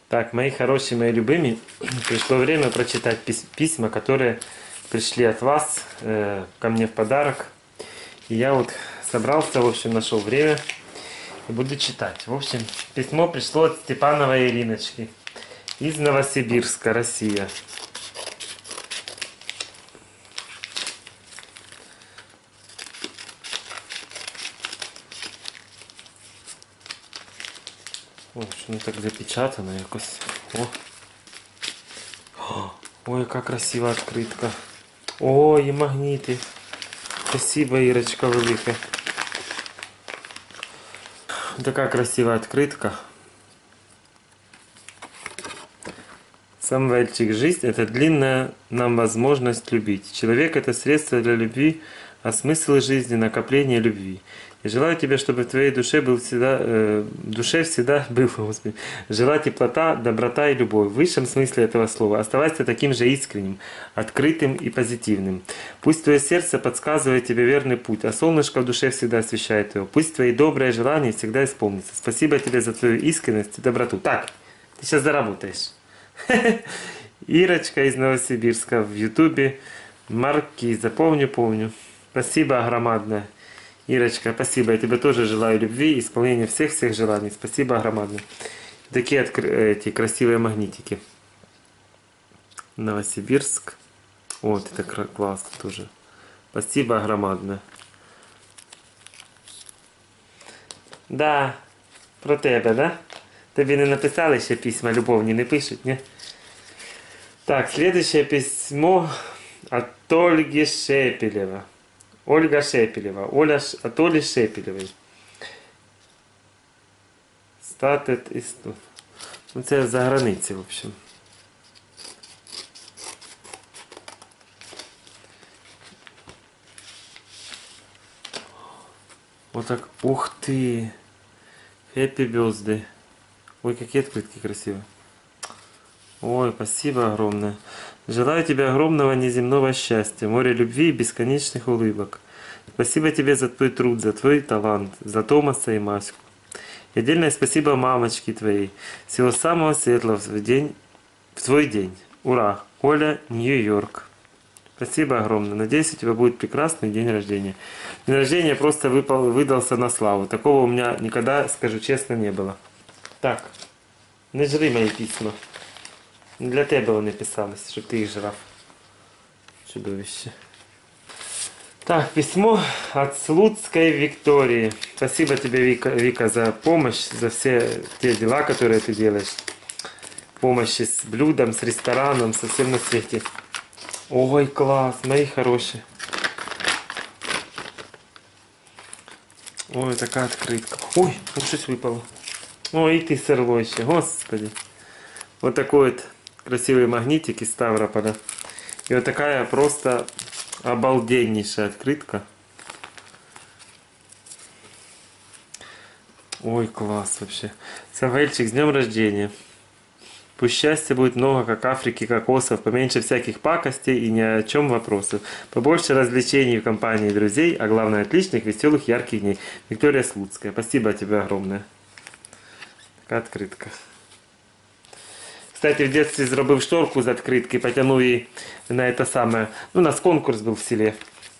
Так, мои хорошие, мои любимые, пришло время прочитать письма, которые пришли от вас ко мне в подарок. И я вот собрался, в общем, нашел время и буду читать. В общем, письмо пришло от Степановой Ириночки из Новосибирска, Россия. Ой, що не так запечатано якось. Ой, как красива открытка. Ой, и магниты. Спасибо, Ирочка, велике. Такая красивая открытка. Самвельчик, жизнь — это длинная нам возможность любить. Человек — это средство для любви, а смысл жизни — накопление любви. И желаю тебе, чтобы в твоей душе был всегда был, Господи, жила теплота, доброта и любовь. В высшем смысле этого слова. Оставайся таким же искренним, открытым и позитивным. Пусть твое сердце подсказывает тебе верный путь, а солнышко в душе всегда освещает его. Пусть твои добрые желания всегда исполнятся. Спасибо тебе за твою искренность и доброту. Так, ты сейчас заработаешь. Ирочка из Новосибирска в Ютубе. Маркиза. Помню. Спасибо огромное. Ирочка, спасибо. Я тебе тоже желаю любви и исполнения всех желаний. Спасибо огромное. Такие эти красивые магнитики. Новосибирск. Вот, это классно тоже. Спасибо огромное. Да, про тебе, да? Тобі не написали ще письма, любовні не пишуть, ні? Так, следующее письмо от Ольги Шепелева. Ольга Шепелева. От Оли Шепелевой. Статет і студ. Ну, це за границі, в общем. Вот так. Ух ты! Happy birthday. Ой, какие открытки красивые. Ой, спасибо огромное. Желаю тебе огромного неземного счастья, моря любви и бесконечных улыбок. Спасибо тебе за твой труд, за твой талант, за Томаса и Маську. И отдельное спасибо мамочке твоей. Всего самого светлого в твой день. Ура! Оля, Нью-Йорк. Спасибо огромное. Надеюсь, у тебя будет прекрасный день рождения. День рождения просто выдался на славу. Такого у меня никогда, скажу честно, не было. Так, не жри мои письма. Для тебе вони писались, щоб ти їх жрав. Чудовище. Так, письмо от Слуцкой Виктории. Спасибо тебе, Вика, за помощь, за все те дела, которые ты делаешь. Помощи с блюдом, с рестораном, со всем на свете. Ой, класс, мои хорошие. Ой, такая открытка. Ой, тут что-то выпало. Ой, и ты сорвой еще, господи. Вот такой вот красивый магнитик из Ставрополя. И вот такая просто обалденнейшая открытка. Ой, класс вообще. Савельчик, с днем рождения. Пусть счастья будет много, как Африки, кокосов, поменьше всяких пакостей и ни о чем вопросов. Побольше развлечений в компании друзей, а главное отличных, веселых, ярких дней. Виктория Слуцкая. Спасибо тебе огромное. Така открытка. Кстати, в детстве зробив шторку з відкритки, потянув її на це саме. Ну, у нас конкурс был в селе.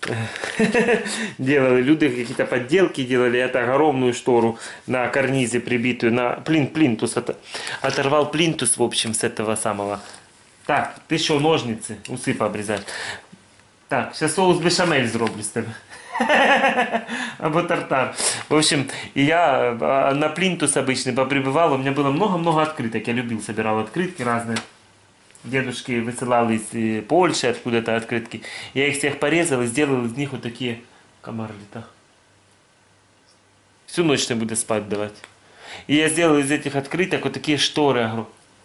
Делали люди, какие-то подделки делали. Это огромную штору на карнизе прибитую, на плинтус. Оторвал плинтус, в общем, с этого самого. Так, ты что, ножницы, усы пообрезать. Так, сейчас соус бешамель зроблю с тебе. Або тартар. В общем, я на плинтус обычный поприбывал. У меня было много-много открыток. Я любил, собирал открытки разные. Дедушки высылал из Польши откуда-то открытки. Я их всех порезал и сделал из них вот такие комарлита. Всю ночь не буду спать давать. И я сделал из этих открыток вот такие шторы.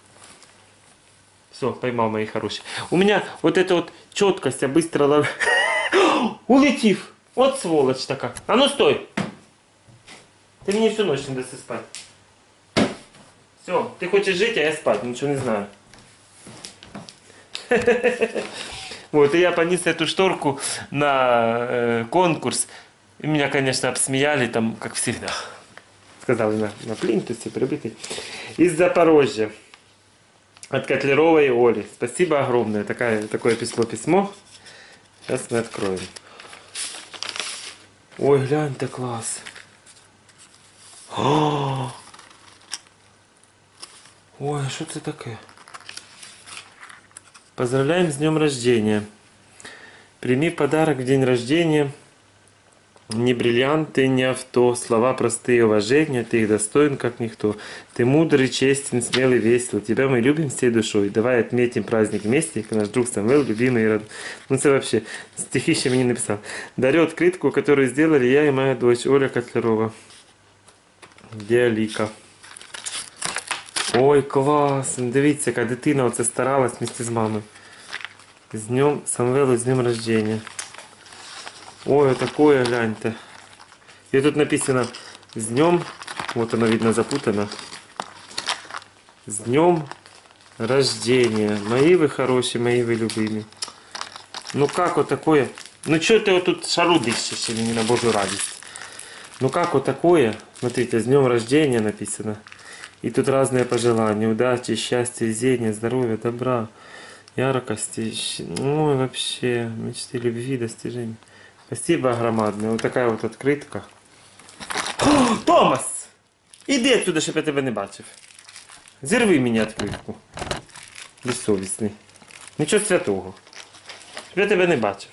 Все, поймал, мои хорошие. У меня вот эта вот четкость, я быстро ловлю. Улетив! Вот сволочь такая. А ну стой! Ты мне всю ночь не даст спать. Все, ты хочешь жить, а я спать, ничего не знаю. Вот, и я понес эту шторку на конкурс. И меня, конечно, обсмеяли там, как всегда. Сказали на плинтусе прибитый. Из Запорожья. От Котляровой Оли. Спасибо огромное. Такое письмо. Сейчас мы откроем. Ой, глянь-то класс. Ой, что это такое? Поздравляем с днем рождения. Прими подарок в день рождения. Не бриллианты, не авто, слова простые уважения, ты их достоин, как никто. Ты мудрый, честен, смелый, весел. Тебя мы любим всей душой. Давай отметим праздник вместе, как наш друг Самвел, любимый и родной. Ну, это вообще, стихище мне написал. Дарю открытку, которую сделали я и моя дочь Оля Котлярова. Де Аліка. Ой, клас! Дивіться, яка дитина оце старалась вместе з мамою. З днем Самвелу, з днем рождения. Ой, такое, гляньте. И тут написано с днем, вот оно видно запутано. С днем рождения. Мои вы хорошие, мои вы любимые. Ну как вот такое? Ну что ты вот тут шару дышишь или не на Божью радость? Ну как вот такое? Смотрите, с днем рождения написано. И тут разные пожелания. Удачи, счастья, везения, здоровья, добра, яркости. Ой, вообще, мечты, любви, достижений. Спасибо громадное. Вот такая вот открытка. О, Томас! Іди отсюда, щоб я тебе не бачив. Зірви мені відкритку. Безсовісний. Нічого святого. Щоб я тебе не бачив.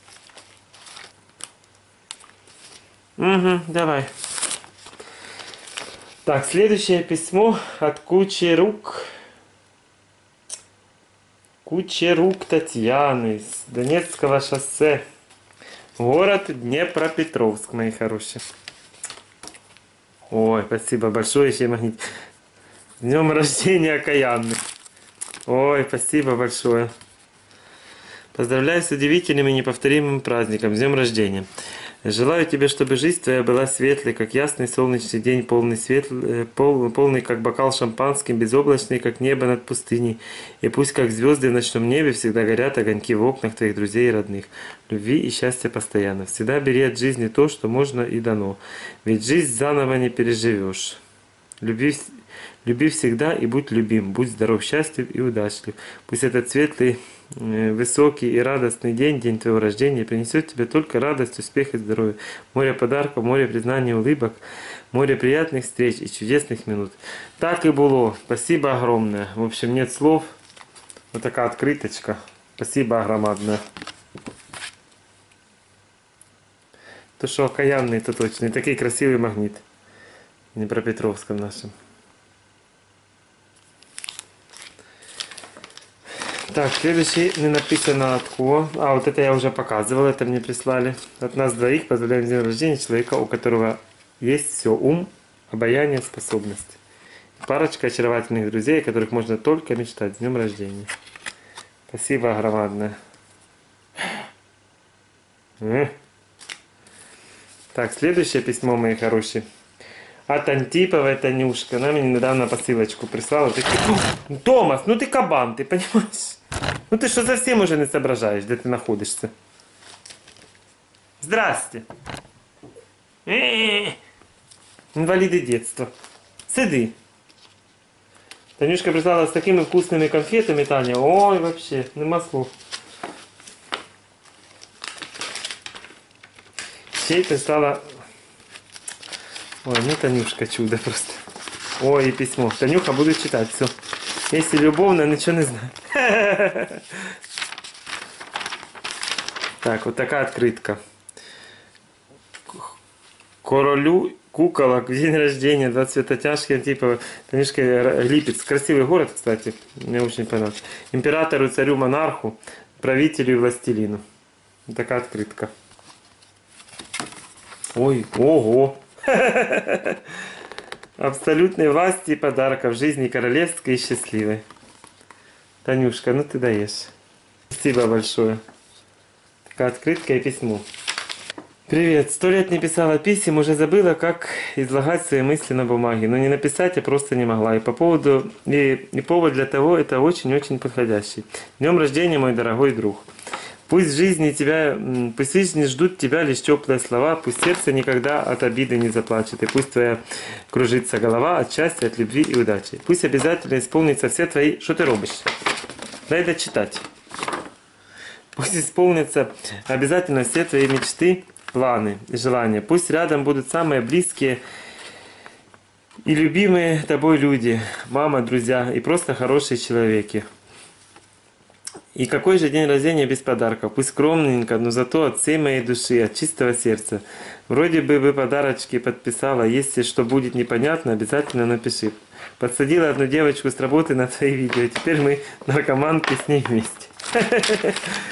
Угу, давай. Так, следующее письмо от Кучерук. Кучерук Татьяны с Донецкого шоссе. Город Днепропетровск, мои хорошие. Ой, спасибо большое, еще магнит. С днем рождения окаянных. Ой, спасибо большое. Поздравляю с удивительным и неповторимым праздником, с днем рождения. Желаю тебе, чтобы жизнь твоя была светлой, как ясный солнечный день, полный, как бокал шампанским, безоблачный, как небо над пустыней. И пусть, как звезды в ночном небе, всегда горят огоньки в окнах твоих друзей и родных. Любви и счастья постоянно. Всегда бери от жизни то, что можно и дано. Ведь жизнь заново не переживешь. Люби всегда и будь любим. Будь здоров, счастлив и удачлив. Пусть этот светлый, высокий и радостный день, день твоего рождения, принесет тебе только радость, успех и здоровье. Море подарков, море признаний, улыбок, море приятных встреч и чудесных минут. Так и было. Спасибо огромное. В общем, нет слов. Вот такая открыточка. Спасибо огромное. То, что окаянный, то точно. И такой красивый магнит. В Днепропетровском нашем. Так, следующий не написано от кого. А, вот это я уже показывал, это мне прислали. От нас двоих поздравляем с днем рождения человека, у которого есть все: ум, обаяние, способности. Парочка очаровательных друзей, о которых можно только мечтать. С днем рождения. Спасибо огромное. Так, следующее письмо, мои хорошие. От Антиповой Танюшка. Она мне недавно посылочку прислала. Томас, ну ты кабан, ты понимаешь? Ну ты что, совсем уже не соображаешь, где ты находишься? Здрасте. Инвалиды детства. Сиди. Танюшка прислала с такими вкусными конфетами, Таня. Ой, вообще, нема слов. Ще й прислала... Ой, ну Танюшка чудо просто. Ой, и письмо. Танюха, буду читать, все. Если любовно, ничего не знаю. Так, вот такая открытка. Королю куколок в день рождения, 20 Светотяжки, Антипова, Танюшка Липецк. Красивый город, кстати, мне очень понравился. Императору, царю, монарху, правителю и властелину. Вот такая открытка. Ой, ого! Абсолютной власти и подарков жизни королевской и счастливой. Танюшка, ну ты даешь. Спасибо большое. Такая открытка и письмо. Привет. 100 лет не писала писем, уже забыла, как излагать свои мысли на бумаге. Но не написать я просто не могла. И повод для того это очень-очень подходящий. Днем рождения, мой дорогой друг. Пусть в жизни ждут тебя лишь теплые слова, пусть сердце никогда от обиды не заплачет, и пусть твоя кружится голова от счастья, от любви и удачи. Пусть обязательно исполнится все твои... Что ты робишь? Дай дочитать. Пусть исполнятся обязательно все твои мечты, планы и желания. Пусть рядом будут самые близкие и любимые тобой люди, мама, друзья и просто хорошие человеки. И какой же день рождения без подарков? Пусть скромненько, но зато от всей моей души, от чистого сердца. Вроде бы вы подарочки подписала, если что будет непонятно, обязательно напиши. Подсадила одну девочку с работы на твои видео, и теперь мы наркоманки с ней вместе.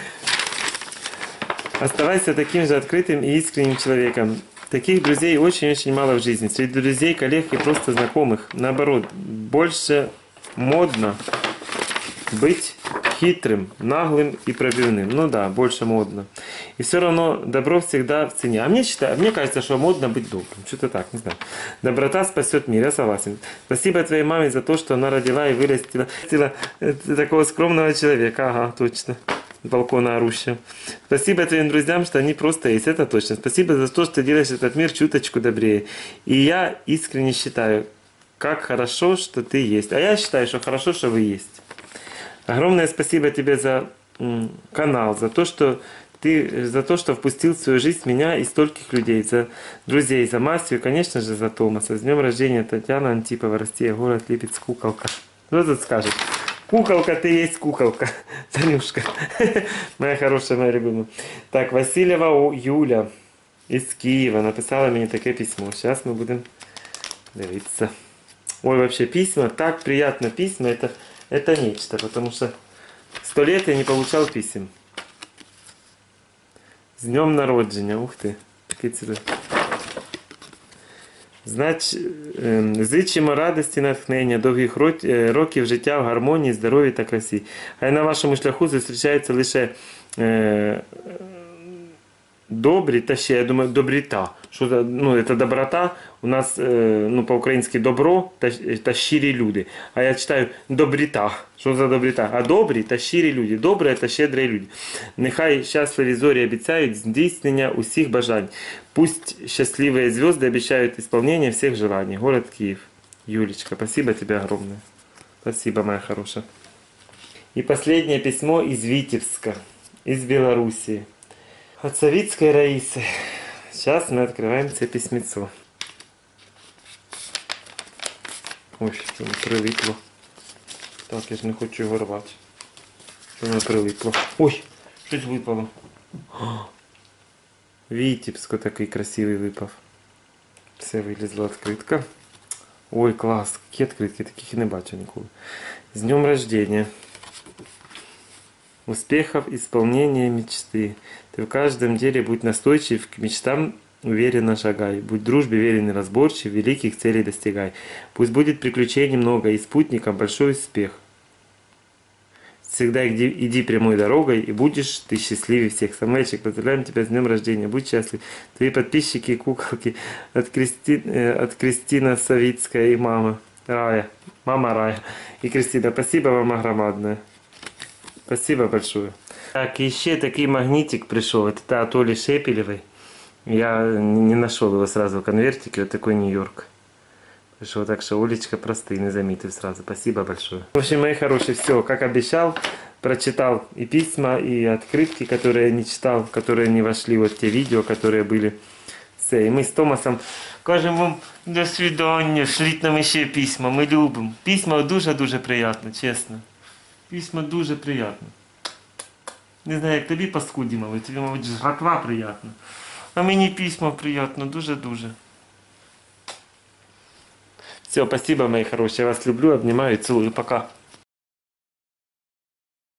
Оставайся таким же открытым и искренним человеком. Таких друзей очень-очень мало в жизни. Среди друзей, коллег и просто знакомых. Наоборот, больше модно быть хитрым, наглым и пробивным. Ну да, больше модно. И все равно добро всегда в цене. А мне кажется, что модно быть добрым. Что-то так, не знаю. Доброта спасет мир, я согласен. Спасибо твоей маме за то, что она родила и вырастила такого скромного человека. Ага, точно. С балкона орущего. Спасибо твоим друзьям, что они просто есть. Это точно. Спасибо за то, что делаешь этот мир чуточку добрее. И я искренне считаю, как хорошо, что ты есть. А я считаю, что хорошо, что вы есть. Огромное спасибо тебе за канал, за то, что впустил в свою жизнь меня и стольких людей, за друзей, за Масю и, конечно же, за Томаса. С днем рождения, Татьяна Антипова, Россия, город Липецк, куколка. Кто тут скажет? Куколка, ты есть куколка. Танюшка. Моя хорошая, моя любимая. Так, Васильева Юля из Киева написала мне такое письмо. Сейчас мы будем дивиться. Ой, вообще письма, так приятно письма, это нечто, потому что 100 лет я не получал писем. З днем народження, ух ти, такий цілий. Зичимо радості, натхнення, довгих років життя в гармонії, здоров'ї та красі. А на вашому шляху зустрічаються лише добрі та ще, я думаю, добріта. Що, ну, це доброта, у нас ну, по-українськи добро та щирі люди. А я читаю добріта. Що за добріта? А добрі та щирі люди. Добрі та щедрі люди. Нехай щасливі зорі обіцяють здійснення усіх бажань. Пусть счастливые звезды обещают исполнение всех желаний. Город Киев. Юлечка, спасибо тебе огромное. Спасибо, моя хорошая. И последнее письмо из Витебска, из Белоруссии. От Савицкой Раисы. Сейчас мы открываем это письмецо. Ой, що воно прилипло. Так, я ж не хочу його рвати. Що воно прилипло. Ой, щось випало. Витебск такий красивий випав. Все, вилізла відкритка. Ой, клас, які відкритки, таких і не бачу ніколи. З днем рождения. Успехов, исполнения мечты. Ты в каждом деле будь настойчив, к мечтам уверенно шагай. Будь дружбе верен и разборчив, великих целей достигай. Пусть будет приключений много и спутникам большой успех. Всегда иди прямой дорогой, и будешь ты счастливее всех. Самвельчик, поздравляем тебя с днем рождения. Будь счастлив. Твои подписчики и куколки от Кристина Савицкая и мама Рая. Мама Рая. И Кристина, спасибо вам огромное. Спасибо большое. Так, еще такой магнитик пришел. Это от Оли Шепелевой. Я не нашел его сразу в конвертике. Вот такой Нью-Йорк. Пришел, так что Олечка простые, не заметив сразу. Спасибо большое. В общем, мои хорошие, все, как обещал, прочитал и письма, и открытки, которые я не читал, которые не вошли вот в те видео, которые были. Все, и мы с Томасом кажем вам до свидания, шліть нам ще письма, ми любимо. Письма дуже-дуже приятно, чесно. Письма дуже приятно. Не знаю, як тобі паскуді, мабуть, тобі, мабуть, жратва приятно. А мені письма приятно, дуже-дуже. Все, спасибо, мои хорошие. Я вас люблю, обнимаю и целую. Пока.